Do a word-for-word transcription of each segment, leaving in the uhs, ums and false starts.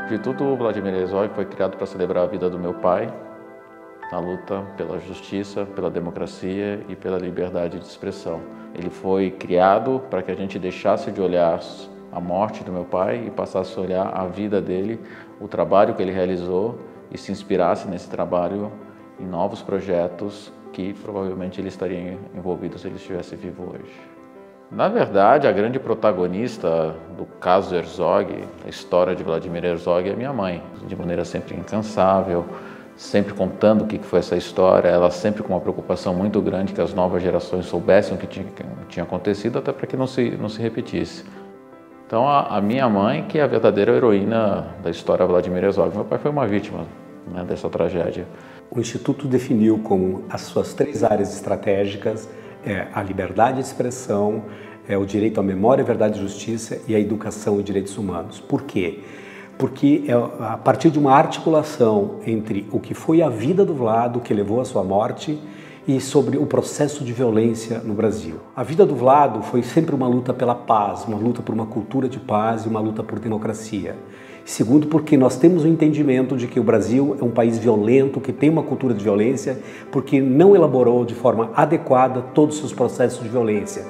O Instituto Vladimir Herzog foi criado para celebrar a vida do meu pai, na luta pela justiça, pela democracia e pela liberdade de expressão. Ele foi criado para que a gente deixasse de olhar a morte do meu pai e passasse a olhar a vida dele, o trabalho que ele realizou e se inspirasse nesse trabalho em novos projetos que provavelmente ele estaria envolvido se ele estivesse vivo hoje. Na verdade, a grande protagonista do caso Herzog, a história de Vladimir Herzog, é minha mãe, de maneira sempre incansável, sempre contando o que foi essa história, ela sempre com uma preocupação muito grande que as novas gerações soubessem o que tinha, que tinha acontecido, até para que não se, não se repetisse. Então, a, a minha mãe, que é a verdadeira heroína da história Vladimir Herzog. Meu pai foi uma vítima, né, dessa tragédia. O Instituto definiu como as suas três áreas estratégicas é, a liberdade de expressão, é, o direito à memória, verdade e justiça e a educação e direitos humanos. Por quê? Porque é a partir de uma articulação entre o que foi a vida do Vlado, que levou à sua morte, e sobre o processo de violência no Brasil. A vida do Vlado foi sempre uma luta pela paz, uma luta por uma cultura de paz e uma luta por democracia. Segundo, porque nós temos o entendimento de que o Brasil é um país violento, que tem uma cultura de violência, porque não elaborou de forma adequada todos os seus processos de violência.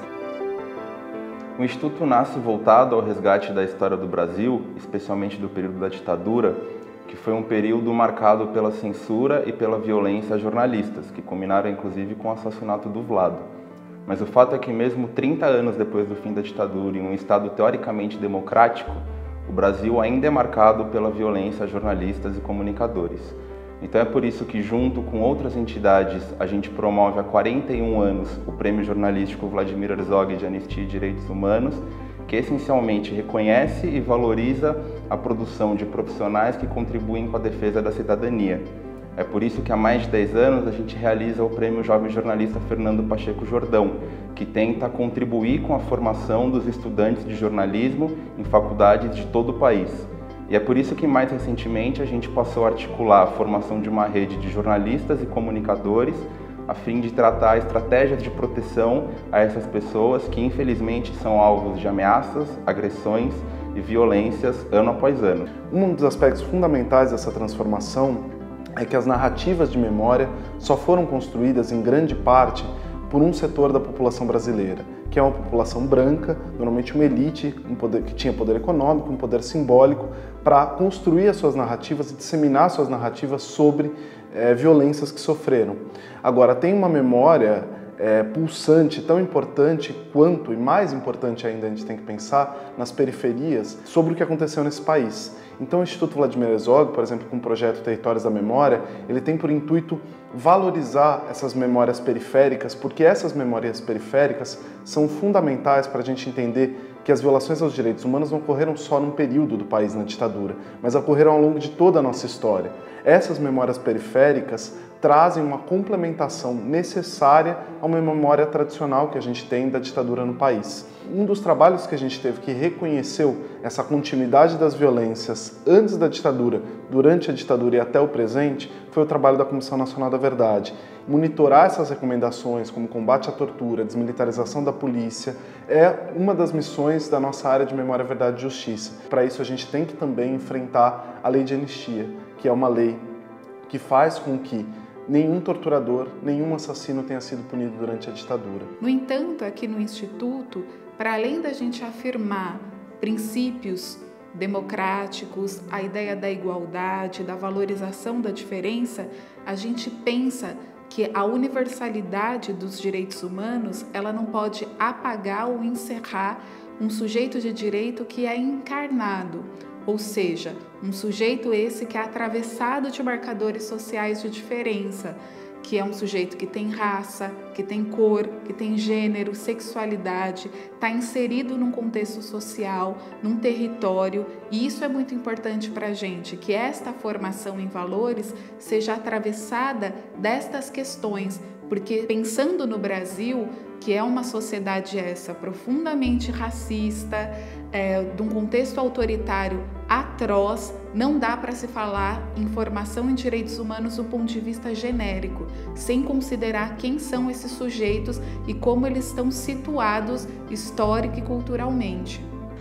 O Instituto nasce voltado ao resgate da história do Brasil, especialmente do período da ditadura, que foi um período marcado pela censura e pela violência a jornalistas, que culminaram inclusive com o assassinato do Vlado. Mas o fato é que mesmo trinta anos depois do fim da ditadura, em um Estado teoricamente democrático, o Brasil ainda é marcado pela violência a jornalistas e comunicadores. Então é por isso que, junto com outras entidades, a gente promove há quarenta e um anos o Prêmio Jornalístico Vladimir Herzog de Anistia e Direitos Humanos, que essencialmente reconhece e valoriza a produção de profissionais que contribuem com a defesa da cidadania. É por isso que há mais de dez anos a gente realiza o Prêmio Jovem Jornalista Fernando Pacheco Jordão, que tenta contribuir com a formação dos estudantes de jornalismo em faculdades de todo o país. E é por isso que mais recentemente a gente passou a articular a formação de uma rede de jornalistas e comunicadores a fim de tratar estratégias de proteção a essas pessoas que infelizmente são alvos de ameaças, agressões e violências ano após ano. Um dos aspectos fundamentais dessa transformação é que as narrativas de memória só foram construídas em grande parte por um setor da população brasileira, que é uma população branca, normalmente uma elite um poder, que tinha poder econômico, um poder simbólico, para construir as suas narrativas e disseminar suas narrativas sobre é, violências que sofreram. Agora, tem uma memória é, pulsante, tão importante quanto, e mais importante ainda, a gente tem que pensar nas periferias, sobre o que aconteceu nesse país. Então o Instituto Vladimir Herzog, por exemplo, com o projeto Territórios da Memória, ele tem por intuito valorizar essas memórias periféricas, porque essas memórias periféricas são fundamentais para a gente entender que as violações aos direitos humanos não ocorreram só num período do país na ditadura, mas ocorreram ao longo de toda a nossa história. Essas memórias periféricas trazem uma complementação necessária a uma memória tradicional que a gente tem da ditadura no país. Um dos trabalhos que a gente teve que reconheceu essa continuidade das violências antes da ditadura, durante a ditadura e até o presente, foi o trabalho da Comissão Nacional da Verdade. Monitorar essas recomendações, como combate à tortura, desmilitarização da polícia, é uma das missões da nossa área de Memória, Verdade e Justiça. Para isso, a gente tem que também enfrentar a Lei de Anistia, que é uma lei que faz com que nenhum torturador, nenhum assassino tenha sido punido durante a ditadura. No entanto, aqui no Instituto, para além da gente afirmar princípios democráticos, a ideia da igualdade, da valorização da diferença, a gente pensa que a universalidade dos direitos humanos, ela não pode apagar ou encerrar um sujeito de direito que é encarnado, ou seja, um sujeito esse que é atravessado de marcadores sociais de diferença, que é um sujeito que tem raça, que tem cor, que tem gênero, sexualidade, está inserido num contexto social, num território, e isso é muito importante para a gente, que esta formação em valores seja atravessada destas questões, porque pensando no Brasil, que é uma sociedade essa profundamente racista, é, de um contexto autoritário atroz, não dá para se falar em formação em direitos humanos do ponto de vista genérico, sem considerar quem são esses sujeitos e como eles estão situados histórica e culturalmente.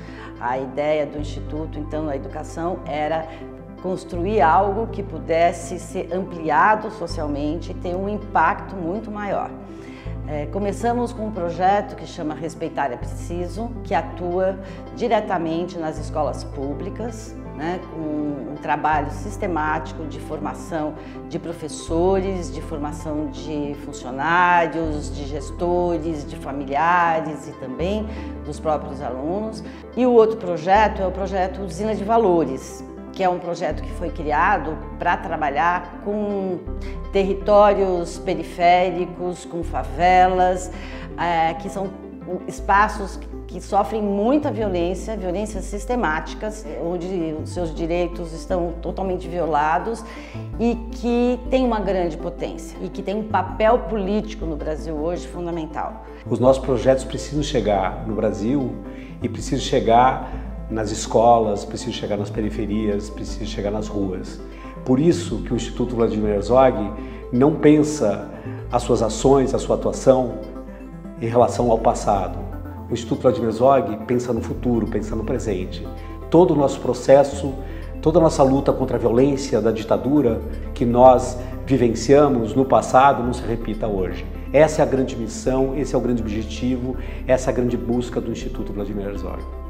A ideia do Instituto, então, a educação era construir algo que pudesse ser ampliado socialmente e ter um impacto muito maior. É, começamos com um projeto que chama Respeitar é Preciso, que atua diretamente nas escolas públicas, né, com um trabalho sistemático de formação de professores, de formação de funcionários, de gestores, de familiares e também dos próprios alunos. E o outro projeto é o projeto Usina de Valores, que é um projeto que foi criado para trabalhar com territórios periféricos, com favelas, é, que são espaços que sofrem muita violência, violências sistemáticas, onde os seus direitos estão totalmente violados e que tem uma grande potência e que tem um papel político no Brasil hoje fundamental. Os nossos projetos precisam chegar no Brasil e precisam chegar nas escolas, precisam chegar nas periferias, precisam chegar nas ruas. Por isso que o Instituto Vladimir Herzog não pensa as suas ações, a sua atuação em relação ao passado. O Instituto Vladimir Herzog pensa no futuro, pensa no presente. Todo o nosso processo, toda a nossa luta contra a violência da ditadura que nós vivenciamos no passado não se repita hoje. Essa é a grande missão, esse é o grande objetivo, essa é a grande busca do Instituto Vladimir Herzog.